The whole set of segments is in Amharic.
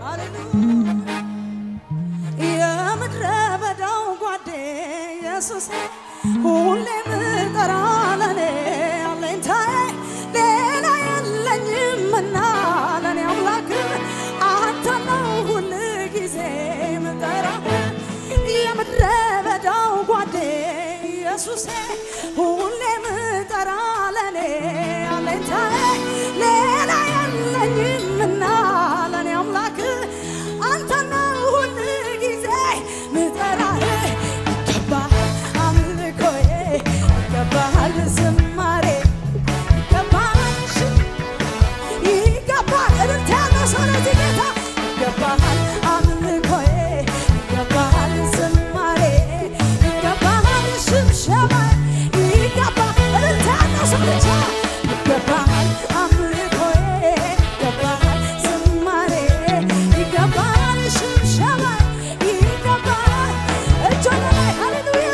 ሃሌሉያ የምድረ በዳው ጓዴ ኢየሱስ ሁሌ ምጠራለኔ አለኝታዬ ሌላ የለኝምና ለኔ አምላክ አንተ ነው ሁል ጊዜ ምጠራ የምድረ በዳው ጓዴ ኢየሱስ ሁሌ ምጠራለኔ አለኝታዬ ሌላ የለኝምና ለኔ አምላክ አንተ ነው ሁል ጊዜ ምጠራ ይገባል ዝማሬ ይገባል እልልታ ስለዚህ ጌታ ይገባል አምልኮዬ ይገባል ዝማሬ ይገባል ሽብሸባ ይገባል እልልታ ስለዚህ ይገባል አምልኮዬ ይገባል ዝማሬ ይገባል ሽብሸባ ይገባል እጆች ላይ ሃሌሉያ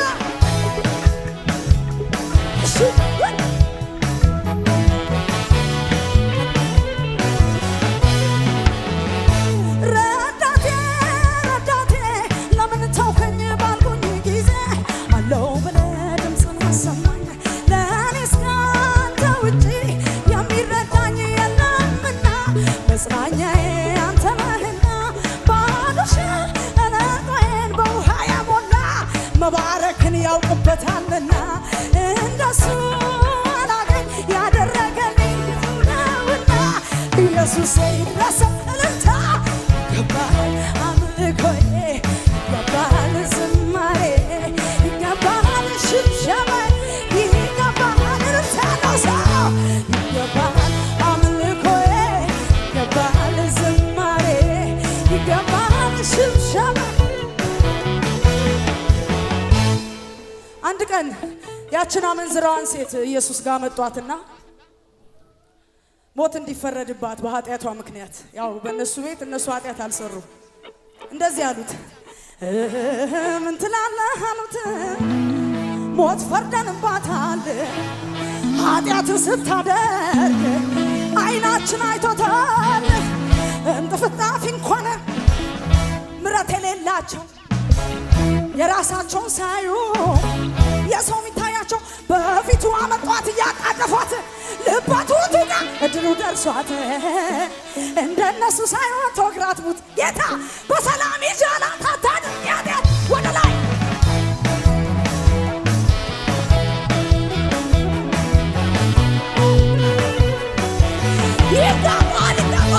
ረዳቴ ለምን ተውከኝ ባልኩኝ ጊዜ አለው ብለህ ድምፅን አሰማኝ ለእኔስ ካንተ ውጪ የሚረዳኝ የለምና መጽናኛዬ አንተ ነህና ባዶሽ እለቷዬን በውሃ ያሞላ መባረክን ያውቅበታልና እንደሱ አላገኝ ያደረገልኝ ነውና ኢየሱስ ይድረስ እልልታ ይገባል አምልኮዬ ይገባል ዝማሬ ይገባል ሽብሸባ ይገባል እልልታ ነው ሰው ይገባል አምልኮዬ ይገባል ዝማሬ ይገባል ሽብሸባ አንድ ቀን ያችን አመንዝራዋን ሴት ኢየሱስ ጋር መጣትና ሞት እንዲፈረድባት በኃጢያቷ ምክንያት ያው በእነሱ ቤት እነሱ ኃጢያት አልሰሩ እንደዚህ አሉት ምን ትላለህ አሉት ሞት ፈርደንባታል ኃጢያት ስታደርግ አይናችን አይቶታል እንጥፍጣፊ እንኳን ምሕረት የሌላቸው የራሳቸውን ሳዩ የሰው ሚታያቸው በፊቱ አመጣት ያቃደፋት ልባቱ ቱጋ እድሉ ደርሷት እንደነሱ ሳይሆን ተወግራት ሙት ጌታ በሰላም ይጃላት አታድርግ ያደር ወደ ላይ ይገባል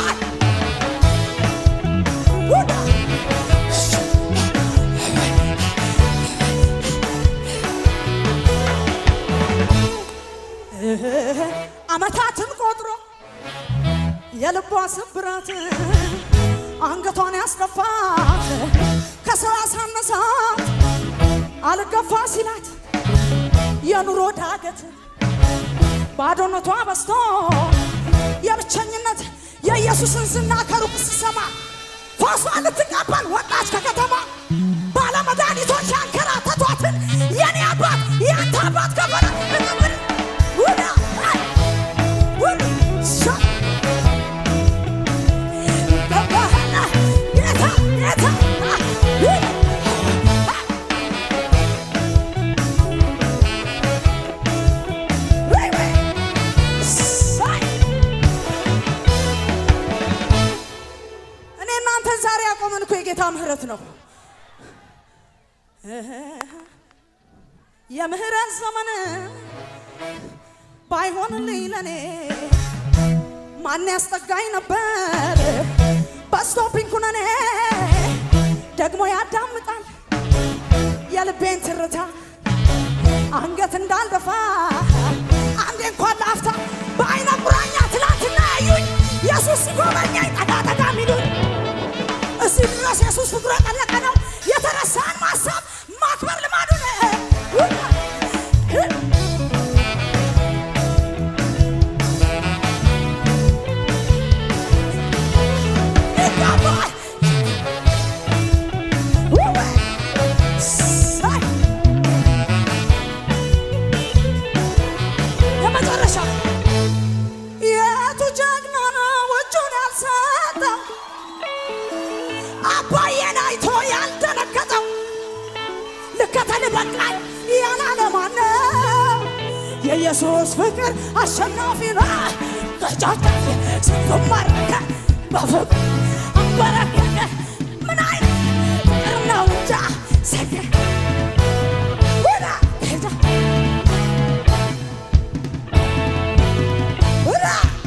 አመታትን ቆጥሮ የልቧ ስብራት አንገቷን ያስደፋት ከሰው ያሳነሳት አልገፋ ሲላት የኑሮ ዳገት ባዶነቷ በስቶ የብቸኝነት የኢየሱስን ዝና ከሩቅ ስትሰማ ፋሷ ልትቀበል ወጣች ከከተማ ባለመድኃኒቶች ያንከራተቷትን የኔ አባት ያንተ አባት ከበረ ምህረት ነው የምህረት ዘመን ባይሆንልኝ ለኔ ማን ያስጠጋኝ ነበር በስቶፒንግ ኩነኔ ደግሞ ያዳምጣል የልቤን ትርታ አንገት እንዳልደፋ አንዴ እንኳን ላፍታ በአይነ ቁራኛ ትላንትና ያዩኝ ኢየሱስ ሲጎበኛኝ ጠጋ ሚሉኝ እዚህ ድረስ ኢየሱስ ፍቅሩ የጠለቀ ነው የተረሳን ማሰብ ማክበር ልማዱ ነው አባዬን አይቶ ያልደነገጠው ልከተል በቃኝ ያላለ ማነው? የኢየሱስ ፍቅር አሸናፊ ነው። ከጫጫፍ ስንቱን ማረከ በፍቅር አበረከከ። ምን አይነት ፍቅር ነው እንጃ ሰገ ወዳ ሄዳ ወዳ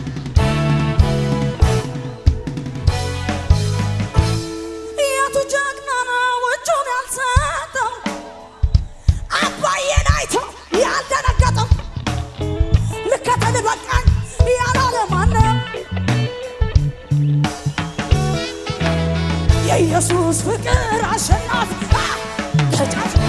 ያቱ ጀግና ነው እጁን ያልሰጠው አባዬን አይቶ ያልደነገጠው ልከተል በቃኝ ያላለ ማነው? የኢየሱስ ፍቅር አሸናፊ ከጫፍ